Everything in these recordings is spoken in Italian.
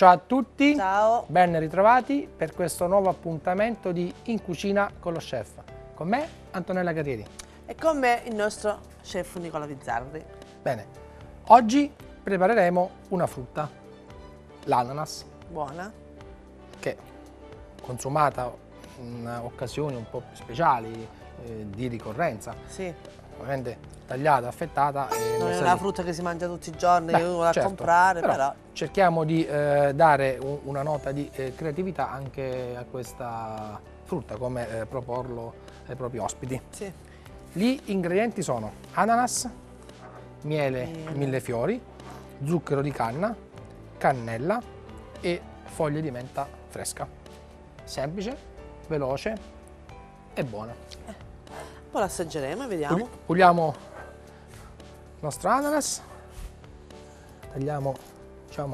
Ciao a tutti, Ciao. ben ritrovati per questo nuovo appuntamento di In Cucina con lo Chef. Con me Antonella Carrieri. E con me il nostro chef Nicola Pizzarri. Bene, oggi prepareremo una frutta, l'ananas, Buona. che consumata in occasioni un po' più speciali, di ricorrenza, Sì, ovviamente tagliata, affettata. non è una frutta che si mangia tutti i giorni, Beh, che uno va certo, a comprare, però. cerchiamo di dare una nota di creatività anche a questa frutta, come proporlo ai propri ospiti. Sì. Gli ingredienti sono ananas, miele millefiori, zucchero di canna, cannella e foglie di menta fresca. Semplice, veloce e buona. Poi l'assaggeremo e vediamo. Puliamo il nostro ananas, tagliamo, diciamo,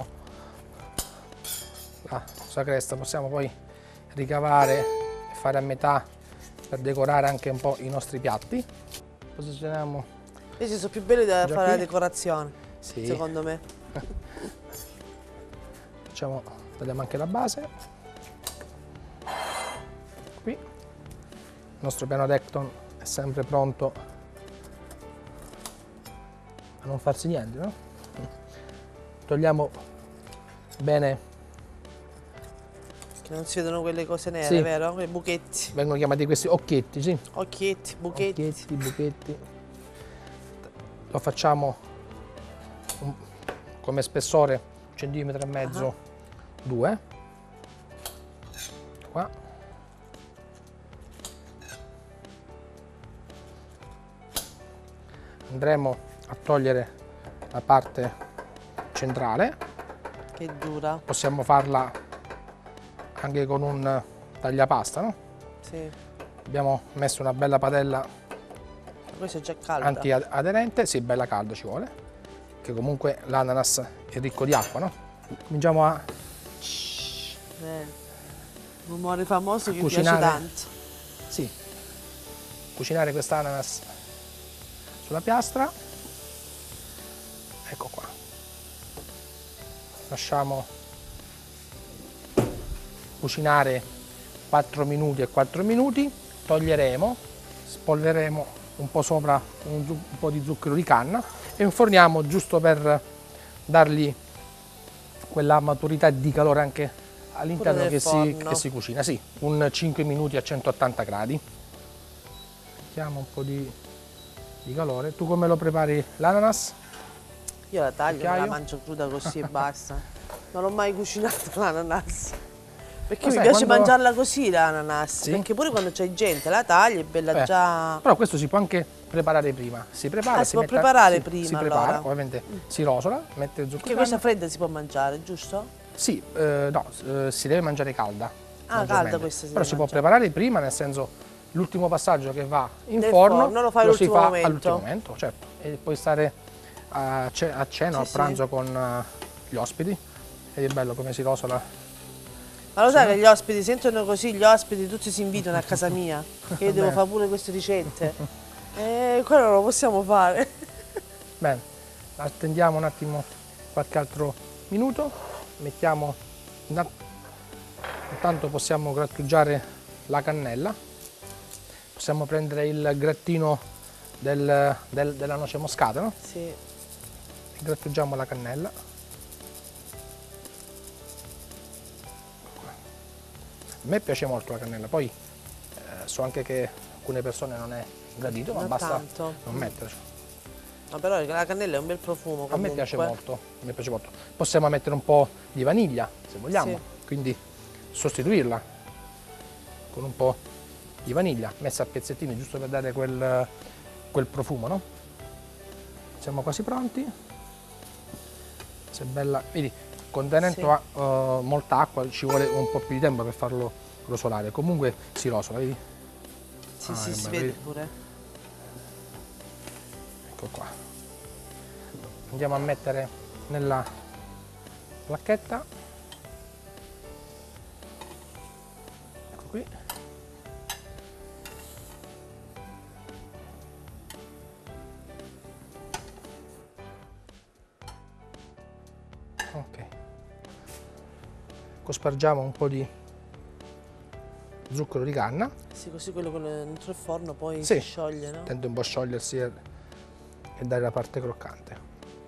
la sua cresta, possiamo poi ricavare e fare a metà per decorare anche un po' i nostri piatti. Posizioniamo Questi sono più belli da già fare la qui. decorazione, Sì. secondo me. Tagliamo anche la base. Qui il nostro piano Tecton è sempre pronto a non farsi niente, no? Togliamo bene, Che non si vedono quelle cose nere, sì, vero? Quei buchetti. vengono chiamati questi occhietti, sì. Occhietti, buchetti. Occhietti, buchetti. Lo facciamo come spessore 1,5 centimetri, 2. Qua. Andremo a togliere la parte centrale. Che dura. Possiamo farla anche con un tagliapasta, no? Sì. Abbiamo messo una bella padella Questa è già calda. antiaderente, sì, bella calda ci vuole, che comunque l'ananas è ricco di acqua, no? Cominciamo a Rumore famoso che cucinare. piace tanto. Sì, cucinare quest'ananas sulla piastra. Ecco qua. Lasciamo cucinare 4 minuti e 4 minuti, toglieremo, spolveremo un po' sopra un po' di zucchero di canna e inforniamo giusto per dargli quella maturità di calore anche all'interno Pure nel che forno. si cucina, sì, un 5 minuti a 180 gradi. Mettiamo un po' di calore. Tu come lo prepari l'ananas? Io la taglio, me la Cucchiaio. mangio cruda così e basta. Non l'ho mai cucinata l'ananas. Perché Lo mi sai, piace quando- mangiarla così l'ananas. Sì? Perché pure quando c'è gente la tagli è bella già. Però questo si può anche preparare prima. Si prepara, Ah, si può mette- preparare si- prima, si prepara, allora. ovviamente si rosola, mette il zucchero Perché di questa canna. fredda si può mangiare, giusto? Sì, no, si deve mangiare calda. Ah, maggiormente. calda questa si Però deve si può mangiare. preparare prima, nel senso l'ultimo passaggio che va in Nel forno forno lo fai si all'ultimo fa momento. all'ultimo momento, certo. E puoi stare a cena o a Sì, pranzo sì. con gli ospiti. Ed è bello come si rosola. Ma lo sai che gli ospiti sentono così, gli ospiti tutti si invitano a casa mia, che io devo fare pure queste ricette. E quello non lo possiamo fare. Bene, attendiamo un attimo qualche altro minuto, mettiamo, intanto possiamo grattugiare la cannella, possiamo prendere il grattino della noce moscata, no? Sì. E grattugiamo la cannella. A me piace molto la cannella, poi so anche che alcune persone non è gradito, ma Non basta tanto. non metterci. Ma però la cannella è un bel profumo A comunque. me piace molto, a me piace molto. Possiamo mettere un po' di vaniglia se vogliamo, Sì. quindi sostituirla con un po' di vaniglia messa a pezzettini giusto per dare quel profumo, no? Siamo quasi pronti. Se è bella, vedi, il contenente Sì. ha molta acqua, ci vuole un po' più di tempo per farlo rosolare. Comunque si rosola, vedi? Sì, Ah, sì, che si bello, vede vedi? pure. Ecco qua. Andiamo a mettere nella placchetta. Ecco qui. Ok. cospargiamo un po' di zucchero di canna. Sì, così quello dentro il forno poi Sì, si scioglie, no? tende un po' a sciogliersi e dare la parte croccante.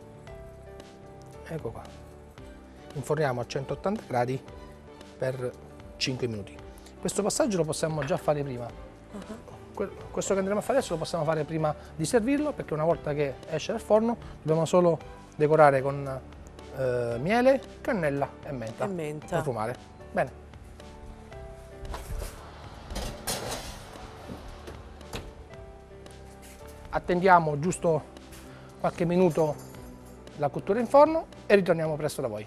Ecco qua. Inforniamo a 180 gradi per 5 minuti. Questo passaggio lo possiamo già fare prima. Questo che andremo a fare adesso lo possiamo fare prima di servirlo, perché una volta che esce dal forno dobbiamo solo decorare con miele, cannella e menta. Profumare. Bene. Attendiamo giusto qualche minuto la cottura in forno e ritorniamo presto da voi.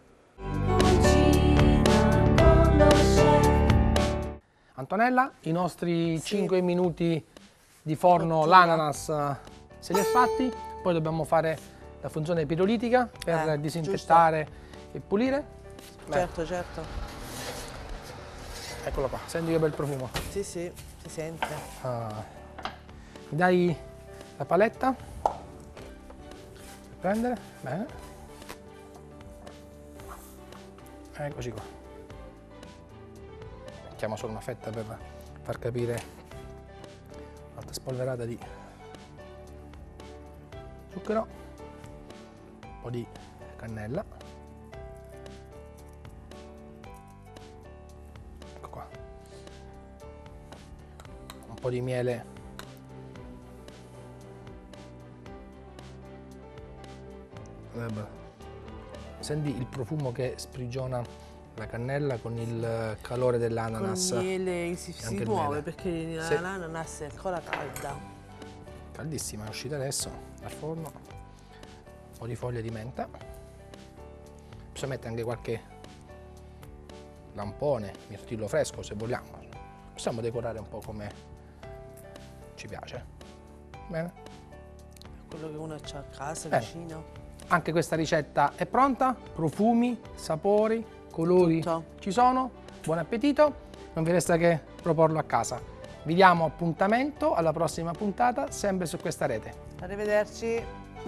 Antonella, i nostri 5 minuti di forno, l'ananas se li è fatti, poi dobbiamo fare la funzione pirolitica per disinfettare giusto. E pulire. Certo, certo. Eccolo qua, senti che bel profumo. Sì, sì, si sente. Mi dai la paletta? Prendere, bene. Eccoci qua. Mettiamo solo una fetta per far capire un'altra spolverata di zucchero, un po' di cannella, ecco qua, un po' di miele senti il profumo che sprigiona la cannella con il calore dell'ananas. Con il miele si muove perché l'ananas è ancora calda. Caldissima, è uscita adesso dal forno. Un po' di foglie di menta. Possiamo mettere anche qualche lampone, mirtillo fresco se vogliamo. Possiamo decorare un po' come ci piace. Bene. Quello che uno ha a casa vicino. Anche questa ricetta è pronta. Profumi, sapori, colori ci sono. Buon appetito. Non vi resta che proporlo a casa. Vi diamo appuntamento alla prossima puntata, sempre su questa rete. Arrivederci.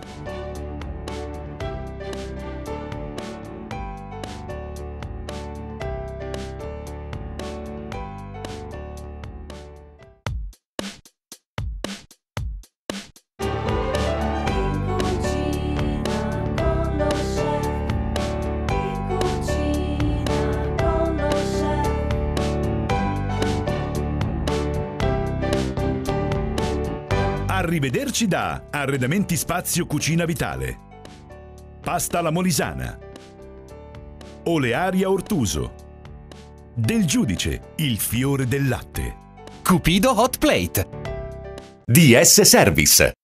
Arrivederci da Arredamenti Spazio Cucina Vitale. Pasta alla Molisana. Olearia Ortuso. Del Giudice, il fiore del latte. Cupido Hot Plate. DS Service.